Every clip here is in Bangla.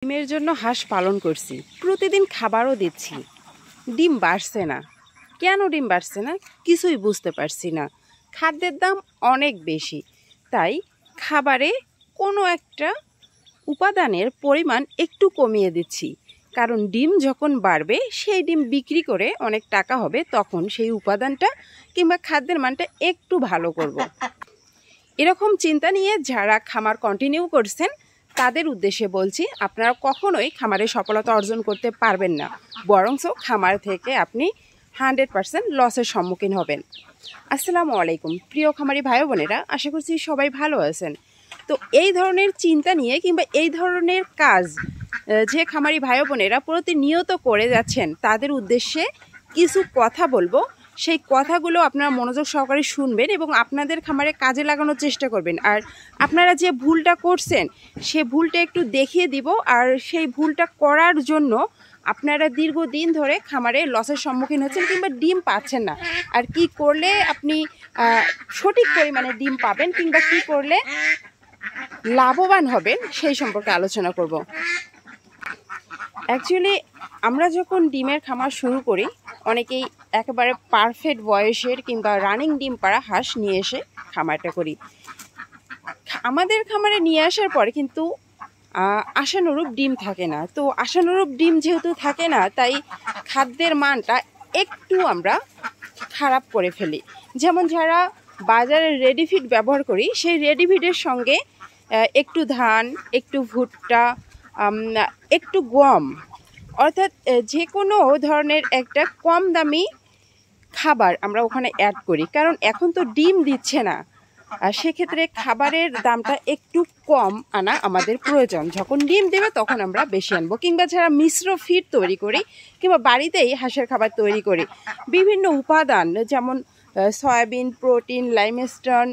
ডিমের জন্য হাঁস পালন করছি, প্রতিদিন খাবারও দিচ্ছি, ডিম বাড়ছে না। কেন ডিম বাড়ছে না কিছুই বুঝতে পারছি না। খাদ্যের দাম অনেক বেশি, তাই খাবারে কোনো একটা উপাদানের পরিমাণ একটু কমিয়ে দিচ্ছি, কারণ ডিম যখন বাড়বে সেই ডিম বিক্রি করে অনেক টাকা হবে, তখন সেই উপাদানটা কিংবা খাদ্যের মানটা একটু ভালো করব। এরকম চিন্তা নিয়ে যারা খামার কন্টিনিউ করছেন তাদের উদ্দেশ্যে বলছি, আপনারা কখনোই খামারে সফলতা অর্জন করতে পারবেন না, বরঞ্চ খামার থেকে আপনি 100% লসের সম্মুখীন হবেন। আসসালামু আলাইকুম প্রিয় খামারি ভাই বোনেরা, আশা করছি সবাই ভালো আছেন। তো এই ধরনের চিন্তা নিয়ে কিংবা এই ধরনের কাজ যে খামারি ভাই বোনেরা প্রতিনিয়ত করে যাচ্ছেন তাদের উদ্দেশ্যে কিছু কথা বলবো। সেই কথাগুলো আপনারা মনোযোগ সহকারে শুনবেন এবং আপনাদের খামারে কাজে লাগানোর চেষ্টা করবেন। আর আপনারা যে ভুলটা করছেন সে ভুলটা একটু দেখিয়ে দিব, আর সেই ভুলটা করার জন্য আপনারা দীর্ঘদিন ধরে খামারে লসের সম্মুখীন হচ্ছেন কিংবা ডিম পাচ্ছেন না, আর কি করলে আপনি সঠিক পরিমাণে ডিম পাবেন কিংবা কি করলে লাভবান হবেন সেই সম্পর্কে আলোচনা করব। অ্যাকচুয়ালি আমরা যখন ডিমের খামার শুরু করি, অনেকেই একেবারে পারফেক্ট বয়সের কিংবা রানিং ডিম পাড়া হাঁস নিয়ে এসে খামারটা করি। আমাদের খামারে নিয়ে আসার পরে কিন্তু আশানুরূপ ডিম থাকে না। তো আশানুরূপ ডিম যেহেতু থাকে না, তাই খাদ্যের মানটা একটু আমরা খারাপ করে ফেলি। যেমন যারা বাজারে রেডি ফিড ব্যবহার করি, সেই রেডি ফিডের সঙ্গে একটু ধান, একটু ভুট্টা, একটু গম, অর্থাৎ যে কোনো ধরনের একটা কম দামি খাবার আমরা ওখানে অ্যাড করি, কারণ এখন তো ডিম দিচ্ছে না। সেক্ষেত্রে খাবারের দামটা একটু কম আনা আমাদের প্রয়োজন। যখন ডিম দেবে তখন আমরা বেশি আনবো। কিংবা যারা মিশ্র ফিড তৈরি করি কিংবা বাড়িতেই হাঁসের খাবার তৈরি করি, বিভিন্ন উপাদান যেমন সয়াবিন, প্রোটিন, লাইমস্টোন,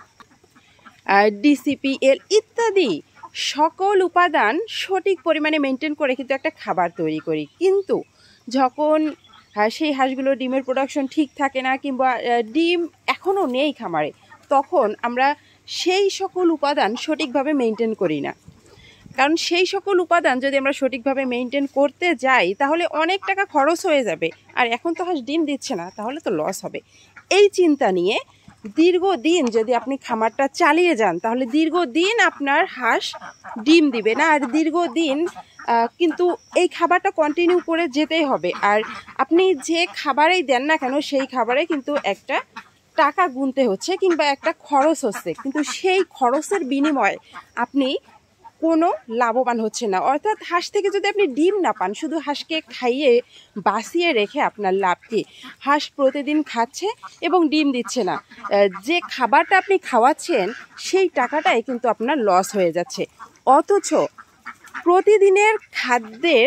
DCPL ইত্যাদি সকল উপাদান সঠিক পরিমাণে মেনটেন করে কিন্তু একটা খাবার তৈরি করি। কিন্তু যখন সেই হাঁসগুলো ডিমের প্রোডাকশন ঠিক থাকে না কিংবা ডিম এখনও নেই খামারে, তখন আমরা সেই সকল উপাদান সঠিকভাবে মেনটেন করি না। কারণ সেই সকল উপাদান যদি আমরা সঠিকভাবে মেনটেন করতে যাই তাহলে অনেক টাকা খরচ হয়ে যাবে, আর এখন তো হাঁস ডিম দিচ্ছে না, তাহলে তো লস হবে। এই চিন্তা নিয়ে দীর্ঘদিন যদি আপনি খামারটা চালিয়ে যান তাহলে দীর্ঘদিন আপনার হাঁস ডিম দিবে না, আর দীর্ঘদিন কিন্তু এই খাবারটা কন্টিনিউ করে যেতেই হবে। আর আপনি যে খাবারেই দেন না কেন সেই খাবারে কিন্তু একটা টাকা গুনতে হচ্ছে কিংবা একটা খরচ হচ্ছে, কিন্তু সেই খরচের বিনিময়ে আপনি কোনো লাভবান হচ্ছে না। অর্থাৎ হাঁস থেকে যদি আপনি ডিম না পান, শুধু হাঁসকে খাইয়ে বাঁচিয়ে রেখে আপনার লাভ কি? হাঁস প্রতিদিন খাচ্ছে এবং ডিম দিচ্ছে না, যে খাবারটা আপনি খাওয়াচ্ছেন সেই টাকাটাই কিন্তু আপনার লস হয়ে যাচ্ছে। অথচ প্রতিদিনের খাদ্যের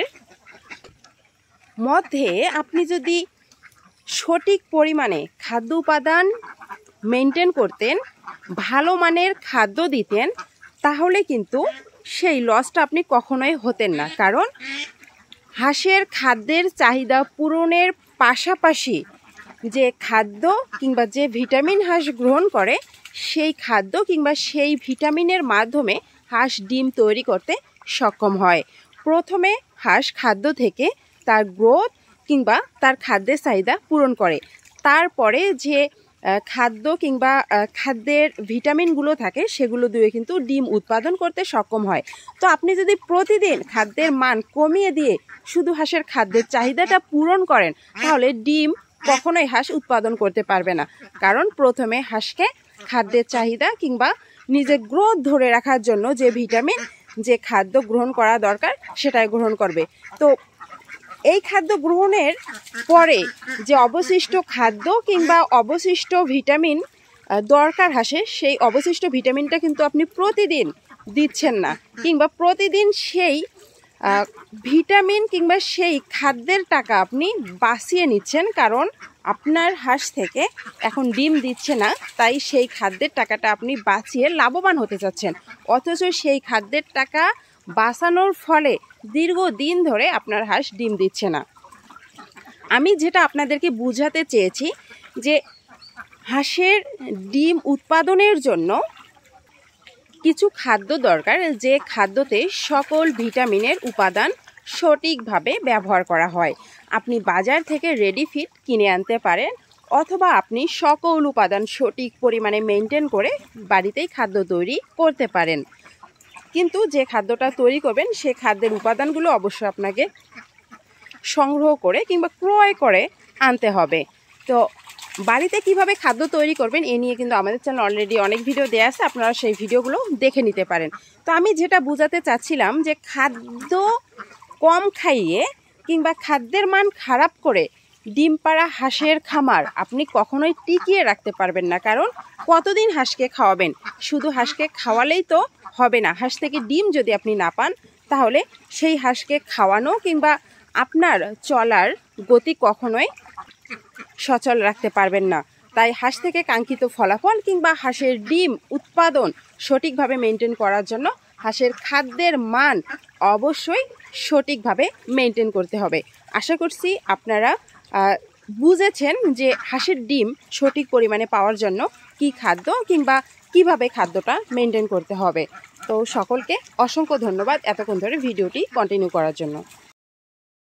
মধ্যে আপনি যদি সঠিক পরিমাণে খাদ্য উপাদান মেনটেন করতেন, ভালো মানের খাদ্য দিতেন, তাহলে কিন্তু সেই লসটা আপনি কখনোই হতেন না। কারণ হাঁসের খাদ্যের চাহিদা পূরণের পাশাপাশি যে খাদ্য কিংবা যে ভিটামিন হাঁস গ্রহণ করে, সেই খাদ্য কিংবা সেই ভিটামিনের মাধ্যমে হাঁস ডিম তৈরি করতে সক্ষম হয়। প্রথমে হাঁস খাদ্য থেকে তার গ্রোথ কিংবা তার খাদ্যের চাহিদা পূরণ করে, তারপরে যে খাদ্য কিংবা খাদ্যের ভিটামিনগুলো থাকে সেগুলো দিয়ে কিন্তু ডিম উৎপাদন করতে সক্ষম হয়। তো আপনি যদি প্রতিদিন খাদ্যের মান কমিয়ে দিয়ে শুধু হাঁসের খাদ্যের চাহিদাটা পূরণ করেন, তাহলে ডিম কখনোই হাঁস উৎপাদন করতে পারবে না। কারণ প্রথমে হাঁসকে খাদ্যের চাহিদা কিংবা নিজের গ্রোথ ধরে রাখার জন্য যে ভিটামিন, যে খাদ্য গ্রহণ করা দরকার সেটাই গ্রহণ করবে। তো এই খাদ্য গ্রহণের পরে যে অবশিষ্ট খাদ্য কিংবা অবশিষ্ট ভিটামিন দরকার হাঁসে, সেই অবশিষ্ট ভিটামিনটা কিন্তু আপনি প্রতিদিন দিচ্ছেন না, কিংবা প্রতিদিন সেই ভিটামিন কিংবা সেই খাদ্যের টাকা আপনি বাঁচিয়ে নিচ্ছেন। কারণ আপনার হাঁস থেকে এখন ডিম দিচ্ছে না, তাই সেই খাদ্যের টাকাটা আপনি বাঁচিয়ে লাভবান হতে চাচ্ছেন। অথচ সেই খাদ্যের টাকা বাঁচানোর ফলে দীর্ঘদিন ধরে আপনার হাঁস ডিম দিচ্ছে না। আমি যেটা আপনাদেরকে বোঝাতে চেয়েছি যে হাঁসের ডিম উৎপাদনের জন্য কিছু খাদ্য দরকার যে খাদ্যতে সকল ভিটামিনের উপাদান সঠিকভাবে ব্যবহার করা হয়। আপনি বাজার থেকে রেডি ফিড কিনে আনতে পারেন, অথবা আপনি সকল উপাদান সঠিক পরিমাণে মেনটেন করে বাড়িতেই খাদ্য তৈরি করতে পারেন। কিন্তু যে খাদ্যটা তৈরি করবেন সে খাদ্যের উপাদানগুলো অবশ্যই আপনাকে সংগ্রহ করে কিংবা ক্রয় করে আনতে হবে। তো বাড়িতে কিভাবে খাদ্য তৈরি করবেন এ নিয়ে কিন্তু আমাদের চ্যানেল অলরেডি অনেক ভিডিও দেওয়া আছে, আপনারা সেই ভিডিওগুলো দেখে নিতে পারেন। তো আমি যেটা বোঝাতে চাচ্ছিলাম যে খাদ্য কম খাইয়ে কিংবা খাদ্যের মান খারাপ করে ডিম পাড়া হাঁসের খামার আপনি কখনোই টিকিয়ে রাখতে পারবেন না। কারণ কতদিন হাঁসকে খাওয়াবেন? শুধু হাঁসকে খাওয়ালেই তো হবে না। হাঁস থেকে ডিম যদি আপনি না পান তাহলে সেই হাঁসকে খাওয়ানো কিংবা আপনার চলার গতি কখনোই সচল রাখতে পারবেন না। তাই হাঁস থেকে কাঙ্ক্ষিত ফলাফল কিংবা হাঁসের ডিম উৎপাদন সঠিকভাবে মেনটেন করার জন্য হাঁসের খাদ্যের মান অবশ্যই সঠিকভাবে মেনটেন করতে হবে। আশা করছি আপনারা বুঝেছেন যে হাঁসের ডিম সঠিক পরিমাণে পাওয়ার জন্য কি খাদ্য কিংবা কিভাবে খাদ্যটা মেনটেন করতে হবে। তো সকলকে অসংখ্য ধন্যবাদ এতক্ষণ ধরে ভিডিওটি কন্টিনিউ করার জন্য।